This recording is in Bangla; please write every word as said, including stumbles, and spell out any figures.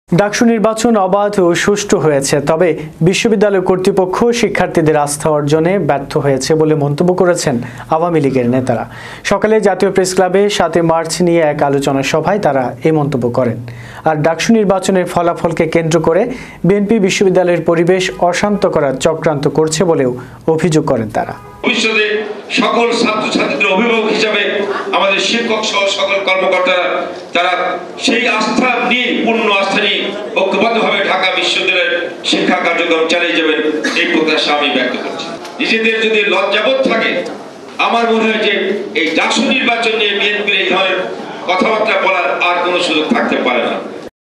ডাকসু নির্বাচন অবাধ ও সুষ্ঠু হয়েছে, তবে বিশ্ববিদ্যালয় কর্তৃপক্ষ শিক্ষার্থীদের আস্থা অর্জনে ব্যর্থ হয়েছে বলে মন্তব্য করেছেন আওয়ামী লীগের নেতারা। সকালে জাতীয় প্রেস ক্লাবে সাতই মার্চ নিয়ে এক আলোচনা সভায় তারা এই মন্তব্য করেন। আর ডাকসু নির্বাচনের ফলাফলকে কেন্দ্র করে বিএনপি বিশ্ববিদ্যালয়ের পরিবেশ অশান্ত করার চক্রান্ত করছে বলেও অভিযোগ করেন তারা। ভবিষ্যতে সকল ছাত্রছাত্রীদের অভিভাবক হিসাবে আমাদের শিক্ষক সহ সকল কর্মকর্তারা তারা সেই আস্থা নিয়ে পূর্ণ আস্থা নিয়ে ঐক্যবদ্ধভাবে ঢাকা বিশ্ববিদ্যালয়ের শিক্ষা কার্যক্রম চালিয়ে যাবেন এই প্রত্যাশা আমি ব্যক্ত করছি। নিজেদের যদি লজ্জাবোধ থাকে, আমার মনে হয় যে এই ডাকসু নির্বাচন নিয়ে বিএনপির এই ধরনের কথাবার্তা বলার আর কোনো সুযোগ থাকতে পারে না।